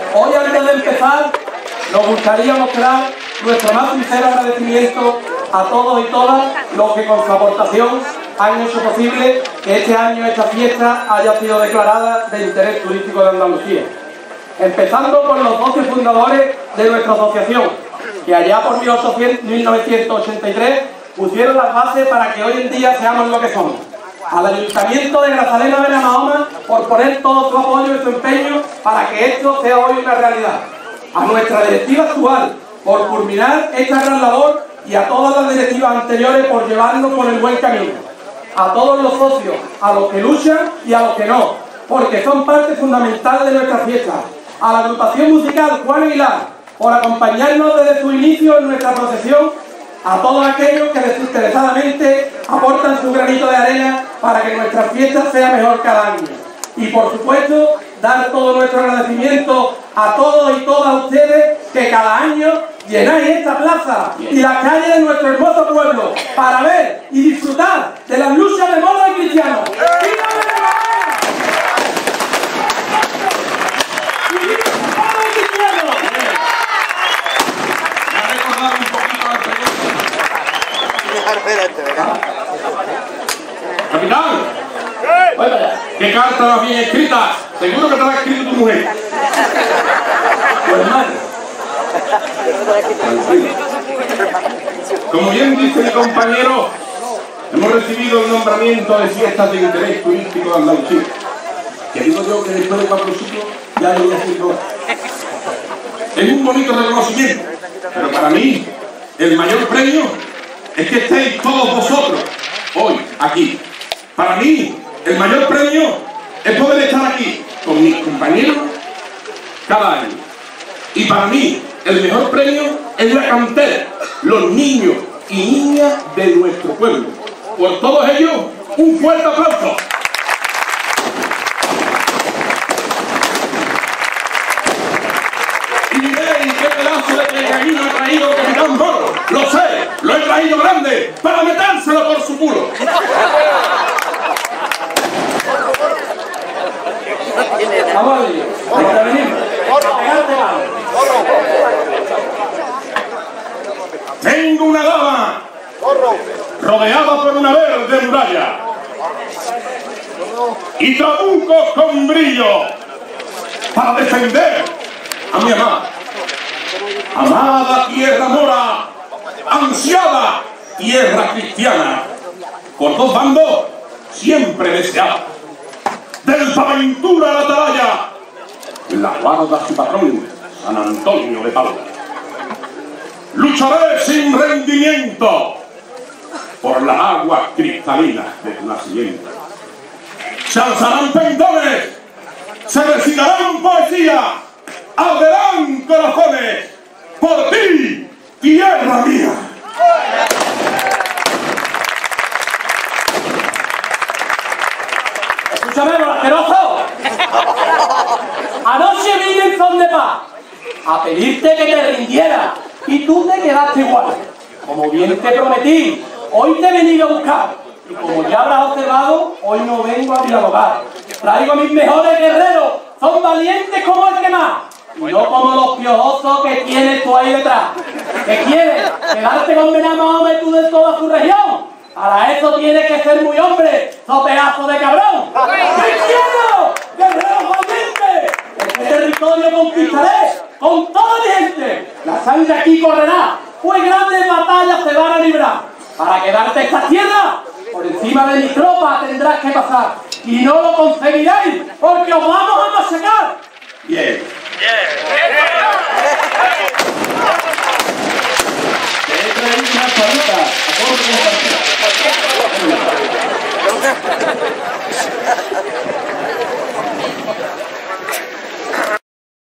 Hoy, antes de empezar, nos gustaría mostrar nuestro más sincero agradecimiento a todos y todas los que con su aportación han hecho posible que este año esta fiesta haya sido declarada de interés turístico de Andalucía. Empezando por los 12 fundadores de nuestra asociación, que allá por 1983 pusieron las bases para que hoy en día seamos lo que somos. Al Ayuntamiento de Grazalema de Benamahoma por poner todo su apoyo y su empeño para que esto sea hoy una realidad. A nuestra directiva actual por culminar esta gran labor y a todas las directivas anteriores por llevarnos por el buen camino. A todos los socios, a los que luchan y a los que no, porque son parte fundamental de nuestra fiesta. A la agrupación musical Juan Aguilar por acompañarnos desde su inicio en nuestra procesión. A todos aquellos que desinteresadamente aportan su granito de arena para que nuestra fiesta sea mejor cada año. Y por supuesto, dar todo nuestro agradecimiento a todos y todas ustedes que cada año llenáis esta plaza y las calles de nuestro hermoso pueblo para ver y disfrutar de las luchas de moda y cristianos. ¡Viva Benamahoma! Capitán, ¿qué carta más bien escrita? Seguro que te la ha escrito tu mujer. Tu hermano. Como bien dice mi compañero, hemos recibido el nombramiento de fiestas de interés turístico de Andalucía. Que digo yo que después de 4 siglos ya lo voy haciendo. Es un bonito reconocimiento, pero para mí el mayor premio es que estéis todos vosotros hoy aquí. Para mí el mayor premio es poder estar aquí con mis compañeros cada año. Y para mí el mejor premio es la cantera, los niños y niñas de nuestro pueblo. Por todos ellos, un fuerte aplauso. Y diréis qué pedazo de pergamino ha traído Capitán Moro. Lo sé, lo he traído grande para metérselo por su culo. Vamos a ver, venimos. Tengo una dama rodeada por una verde muralla y trabucos con brillo para defender a mi amada. Amada tierra mora, ansiada tierra cristiana, por 2 bandos siempre deseada. Del Paventura a la Atalaya, la guarda su patrón, San Antonio de Padua. Lucharé sin rendimiento por las aguas cristalinas de tu nacimiento. Se alzarán pendones, se recitarán poesía, arderán corazones por ti, tierra mía. Escúchame, asqueroso. Anoche vine en son de paz a pedirte que te rindiera y tú te quedaste igual. Como bien te prometí, hoy te he venido a buscar y como ya habrás observado, hoy no vengo a dialogar. Traigo a mis mejores guerreros, son valientes como el que más y no como los piojosos que tienes tú ahí detrás. ¿Qué quieres? ¿Quedarte con Benamahoma y tú de toda su región? Para eso tienes que ser muy hombre, ¡so pedazo de cabrón! ¡Cristiano! ¡Guerreros valientes! Este territorio conquistaré con toda mi gente. La sangre aquí correrá, pues grandes batallas se van a librar. Para quedarte esta tierra, por encima de mi tropa tendrás que pasar. Y no lo conseguiréis, porque os vamos a machacar. Bien. Te he traído una palita a todos los compartidos.